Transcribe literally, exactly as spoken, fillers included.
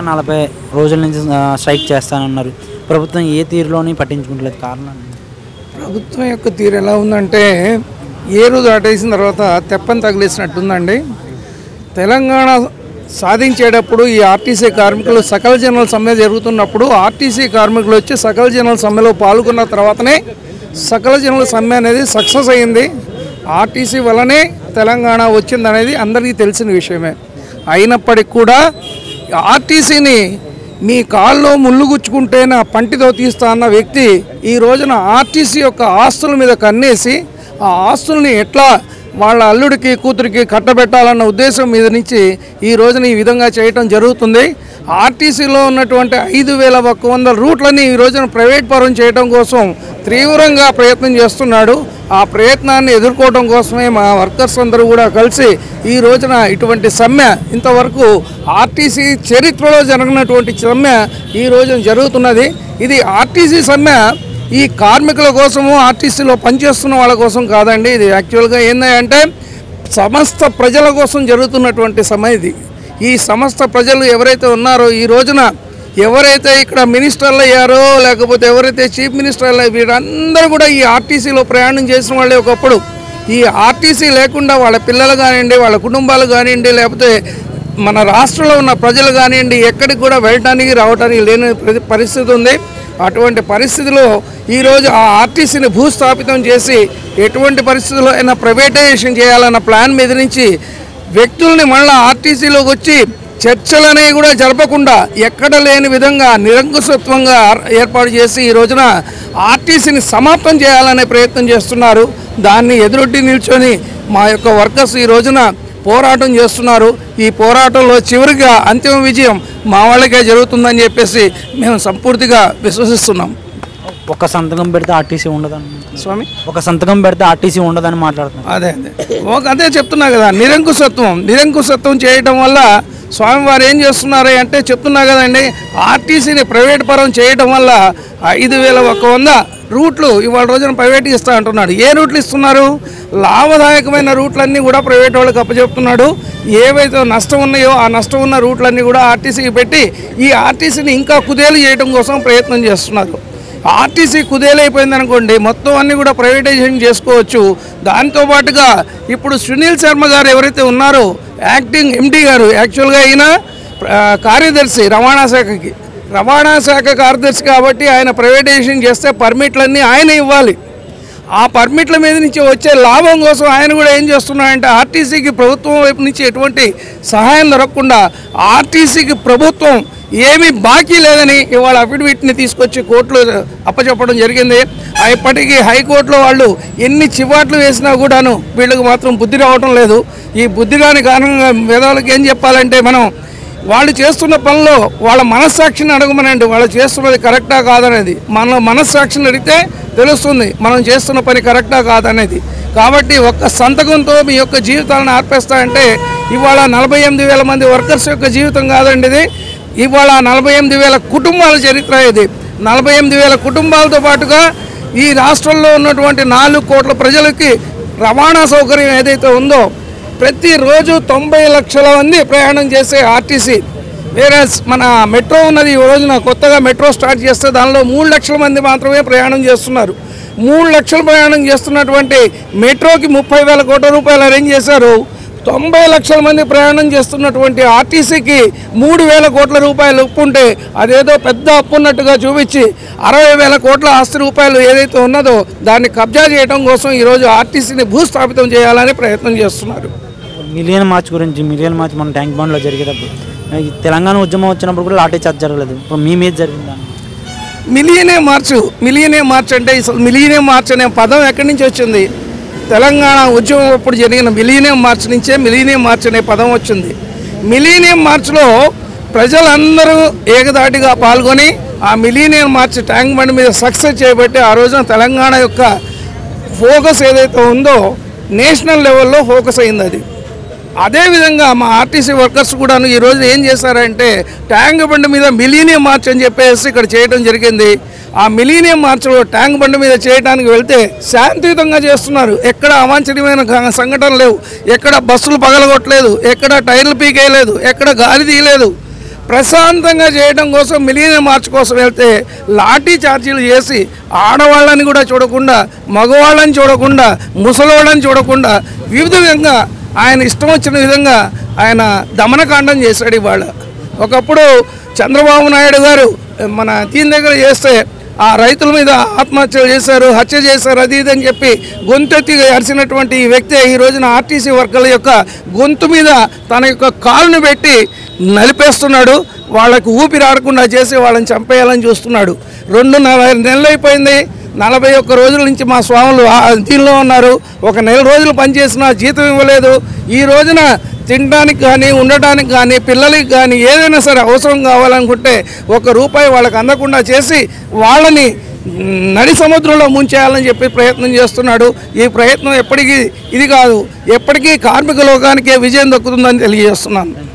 ఏకంగా నలభై రోజుల నుంచి స్ట్రైక్ చేస్తానన్నారు. ప్రభుత్వం ఏ తీరులోని పట్టించుకుంటలేదు. కారణం ప్రభుత్వం యొక్క తీరు ఎలా ఉందంటే ఏ రోజు ఆటేసిన తర్వాత తెప్పని తగిలేసినట్టుందండి. తెలంగాణ సాధించేటప్పుడు ఈ ఆర్టీసీ కార్మికులు సకల జనరల్ సమ్మె జరుగుతున్నప్పుడు ఆర్టీసీ కార్మికులు వచ్చి సకల జనరల్ సమ్మెలో పాల్గొన్న తర్వాతనే సకల జనరల్ సమ్మె అనేది సక్సెస్ అయింది. ఆర్టీసీ వల్లనే తెలంగాణ వచ్చిందనేది అందరికీ తెలిసిన విషయమే. అయినప్పటికీ కూడా ఆర్టీసీని మీ కాల్లో ముళ్ళు గుచ్చుకుంటే నా పంటితో తీస్తా అన్న వ్యక్తి ఈ రోజున ఆర్టీసీ యొక్క ఆస్తుల మీద కన్నేసి ఆ ఆస్తుల్ని ఎట్లా వాళ్ళ అల్లుడికి కూతురికి కట్టబెట్టాలన్న ఉద్దేశం మీద నుంచి ఈ రోజున ఈ విధంగా చేయటం జరుగుతుంది. ఆర్టీసీలో ఉన్నటువంటి ఐదు వేల ఒక్క వందల రూట్లని ఈ రోజున ప్రైవేట్ పరం చేయడం కోసం తీవ్రంగా ప్రయత్నం చేస్తున్నాడు. ఆ ప్రయత్నాన్ని ఎదుర్కోవడం కోసమే మా వర్కర్స్ అందరూ కూడా కలిసి ఈ రోజున ఇటువంటి సమ్మె ఇంతవరకు ఆర్టీసీ చరిత్రలో జరగనటువంటి సమ్మె ఈ రోజున జరుగుతున్నది. ఇది ఆర్టీసీ సమ్మె ఈ కార్మికుల కోసము ఆర్టీసీలో పనిచేస్తున్న వాళ్ళ కోసం కాదండి. ఇది యాక్చువల్గా ఏంటంటే సమస్త ప్రజల కోసం జరుగుతున్నటువంటి సమ్మె ఇది. ఈ సమస్త ప్రజలు ఎవరైతే ఉన్నారో ఈ రోజున ఎవరైతే ఇక్కడ మినిస్టర్లు అయ్యారో లేకపోతే ఎవరైతే చీఫ్ మినిస్టర్లు అయ్యారో వీరందరూ కూడా ఈ ఆర్టీసీలో ప్రయాణం చేసిన వాళ్ళే ఒకప్పుడు. ఈ ఆర్టీసీ లేకుండా వాళ్ళ పిల్లలు కానివ్వండి, వాళ్ళ కుటుంబాలు కానివ్వండి, లేకపోతే మన రాష్ట్రంలో ఉన్న ప్రజలు కానివ్వండి ఎక్కడికి కూడా వెళ్ళడానికి రావడానికి లేని పరిస్థితి ఉంది. అటువంటి పరిస్థితిలో ఈరోజు ఆ ఆర్టీసీని భూస్థాపితం చేసి ఎటువంటి పరిస్థితుల్లో అయినా ప్రైవేటైజేషన్ చేయాలన్న ప్లాన్ మీద నుంచి వ్యక్తుల్ని మళ్ళీ ఆర్టీసీలోకి వచ్చి చర్చలనేవి కూడా జరపకుండా ఎక్కడ లేని విధంగా నిరంకుశత్వంగా ఏర్పాటు చేసి ఈ రోజున ఆర్టీసీని సమాప్తం చేయాలనే ప్రయత్నం చేస్తున్నారు. దాన్ని ఎదురొడ్డి నిల్చొని మా యొక్క వర్కర్స్ ఈ రోజున పోరాటం చేస్తున్నారు. ఈ పోరాటంలో చివరిగా అంతిమ విజయం మా వాళ్ళకే జరుగుతుందని చెప్పేసి మేము సంపూర్తిగా విశ్వసిస్తున్నాం. ఒక సంతకం పెడితే ఆర్టీసీ ఉండదని స్వామి ఒక సంతకం పెడితే ఆర్టీసీ ఉండదని మాట్లాడుతున్నాం. అదే అదే ఒక అదే చెప్తున్నా కదా, నిరంకుశత్వం నిరంకుశత్వం చేయడం వల్ల స్వామివారు ఏం చేస్తున్నారు అంటే చెప్తున్నా కదండి, ఆర్టీసీని ప్రైవేట్ పరం చేయడం వల్ల ఐదు వేల ఒక్క వంద రూట్లు ఇవాళ రోజున ప్రైవేట్కి ఇస్తా అంటున్నాడు. ఏ రూట్లు ఇస్తున్నారు? లాభదాయకమైన రూట్లన్నీ కూడా ప్రైవేట్ వాళ్ళకి అప్పచెప్తున్నాడు. ఏవైతే నష్టం ఉన్నాయో ఆ నష్టం ఉన్న రూట్లన్నీ కూడా ఆర్టీసీకి పెట్టి ఈ ఆర్టీసీని ఇంకా కుదేలు చేయడం కోసం ప్రయత్నం చేస్తున్నారు. ఆర్టీసీ కుదేలైపోయింది అనుకోండి, మొత్తం అన్నీ కూడా ప్రైవేటైజేషన్ చేసుకోవచ్చు. దాంతోపాటుగా ఇప్పుడు సునీల్ శర్మ గారు ఎవరైతే ఉన్నారో యాక్టింగ్ ఎండీ గారు, యాక్చువల్గా ఈయన కార్యదర్శి రవాణా శాఖకి రవాణా శాఖ కార్యదర్శి కాబట్టి ఆయన ప్రైవేటైజేషన్ చేస్తే పర్మిట్లన్నీ ఆయన ఇవ్వాలి. ఆ పర్మిట్ల మీద నుంచి వచ్చే లాభం కోసం ఆయన కూడా ఏం చేస్తున్నాడంటే ఆర్టీసీకి ప్రభుత్వం వైపు నుంచి ఎటువంటి సహాయం దొరకకుండా ఆర్టీసీకి ప్రభుత్వం ఏమీ బాకీ లేదని ఇవాళ అఫిడవిట్ని తీసుకొచ్చి కోర్టులో అప్పచెప్పడం జరిగింది. ఇప్పటికీ హైకోర్టులో వాళ్ళు ఎన్ని చివాట్లు వేసినా కూడాను వీళ్ళకి మాత్రం బుద్ధి రావటం లేదు. ఈ బుద్ధి రాని కారణంగా పేదవాళ్ళకి ఏం చెప్పాలంటే మనం వాళ్ళు చేస్తున్న పనిలో వాళ్ళ మనస్సాక్షిని అడగమనండి, వాళ్ళు చేస్తున్నది కరెక్టా కాదనేది. మన మనస్సాక్షిని అడిగితే తెలుస్తుంది మనం చేస్తున్న పని కరెక్టా కాదనేది. కాబట్టి ఒక్క సంతకంతో మీ యొక్క జీవితాలను ఆర్పేస్తాయంటే ఇవాళ నలభై ఎనిమిది వేల మంది వర్కర్స్ యొక్క జీవితం కాదండి ఇది. ఇవాళ నలభై ఎనిమిది వేల కుటుంబాల చరిత్ర ఇది. నలభై ఎనిమిది వేల కుటుంబాలతో పాటుగా ఈ రాష్ట్రంలో ఉన్నటువంటి నాలుగు కోట్ల ప్రజలకి రవాణా సౌకర్యం ఏదైతే ఉందో ప్రతిరోజు తొంభై లక్షల మంది ప్రయాణం చేసే ఆర్టీసీ, వేరే మన మెట్రో ఉన్నది. ఈ రోజున కొత్తగా మెట్రో స్టార్ట్ చేస్తే దానిలో మూడు లక్షల మంది మాత్రమే ప్రయాణం చేస్తున్నారు. మూడు లక్షలు ప్రయాణం చేస్తున్నటువంటి మెట్రోకి ముప్పై వేల కోట్ల రూపాయలు అరేంజ్ చేశారు. తొంభై లక్షల మంది ప్రయాణం చేస్తున్నటువంటి ఆర్టీసీకి మూడు వేల కోట్ల రూపాయలు అప్పు ఉంటే అదేదో పెద్ద అప్పు ఉన్నట్టుగా చూపించి అరవై వేల కోట్ల ఆస్తి రూపాయలు ఏదైతే ఉన్నదో దాన్ని కబ్జా చేయడం కోసం ఈరోజు ఆర్టీసీని భూస్థాపితం చేయాలని ప్రయత్నం చేస్తున్నారు. మిలియన్ మార్చ్ గురించి మిలియన్ మార్చ్ మన ట్యాంక్ బండ్లో జరిగేటప్పుడు తెలంగాణ ఉద్యమం వచ్చినప్పుడు కూడా లాఠీ చార్జ్ జరగలేదు. ఇప్పుడు మీ మీద జరిగిందా? మిలియనే మార్చు మిలియనే మార్చ్ అంటే మిలియనే మార్చ్ అనే పదం ఎక్కడి నుంచి వచ్చింది? తెలంగాణ ఉద్యమం అప్పుడు జరిగిన మిలీనియం మార్చ్ నుంచే మిలీనియం మార్చ్ అనే పదం వచ్చింది. మిలీనియం మార్చ్లో ప్రజలందరూ ఏకదాటిగా పాల్గొని ఆ మిలీనియం మార్చ్ ట్యాంక్ బండ్ మీద సక్సెస్ చేయబట్టి ఆ రోజున తెలంగాణ యొక్క ఫోకస్ ఏదైతే ఉందో నేషనల్ లెవెల్లో ఫోకస్ అయింది. అది అదేవిధంగా మా ఆర్టీసీ వర్కర్స్ కూడా ఈరోజు ఏం చేశారంటే ట్యాంక్ బండ్ మీద మిలీనియం మార్చ్ అని చెప్పేసి ఇక్కడ చేయడం జరిగింది. ఆ మిలీనియం మార్చ్లో ట్యాంక్ బండ్ మీద చేయడానికి వెళ్తే శాంతియుతంగా చేస్తున్నారు. ఎక్కడ అవాంఛనీయమైన సంఘటనలు లేవు, ఎక్కడ బస్సులు పగలగొట్టలేదు, ఎక్కడ టైర్లు పీకేయలేదు, ఎక్కడ గాలి తీయలేదు. ప్రశాంతంగా చేయడం కోసం మిలియన్ మార్చ్ కోసం వెళ్తే లాఠీ చార్జీలు చేసి ఆడవాళ్ళని కూడా చూడకుండా, మగవాళ్ళని చూడకుండా, ముసలోళ్ళని చూడకుండా వివిధ విధంగా ఆయన ఇష్టం వచ్చిన విధంగా ఆయన దమనకాండం చేశాడు. ఇవాళ ఒకప్పుడు చంద్రబాబు నాయుడు గారు మన దీని దగ్గర చేస్తే ఆ రైతుల మీద ఆత్మహత్యలు చేశారు, హత్య చేశారు, అది ఇది అని చెప్పి గొంతెత్తి అరిచినటువంటి ఈ వ్యక్తి ఈ రోజున ఆర్టీసీ వర్కర్ల యొక్క గొంతు మీద తన యొక్క కాలును పెట్టి నలిపేస్తున్నాడు. వాళ్ళకు ఊపిరి ఆడకుండా చేసి వాళ్ళని చంపేయాలని చూస్తున్నాడు. రెండు నలభై నెలలు అయిపోయింది. నలభై ఒక్క రోజుల నుంచి మా స్వాములు దీనిలో ఉన్నారు. ఒక నెల రోజులు పనిచేసినా జీతం ఇవ్వలేదు. ఈ రోజున తినడానికి కానీ, ఉండటానికి కానీ, పిల్లలకి కానీ ఏదైనా సరే అవసరం కావాలనుకుంటే ఒక రూపాయి వాళ్ళకి అందకుండా చేసి వాళ్ళని నడి సముద్రంలో ముంచేయాలని చెప్పి ప్రయత్నం చేస్తున్నాడు. ఈ ప్రయత్నం ఎప్పటికీ ఇది కాదు, ఎప్పటికీ కార్మిక లోకానికే విజయం దక్కుతుందని తెలియజేస్తున్నాను.